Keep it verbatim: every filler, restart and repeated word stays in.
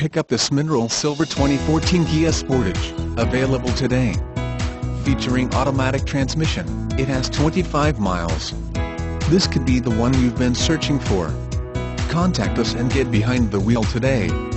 pick up this mineral silver twenty fourteen Kia Sportage, available today. Featuring automatic transmission, it has twenty-five miles. This could be the one you've been searching for. Contact us and get behind the wheel today.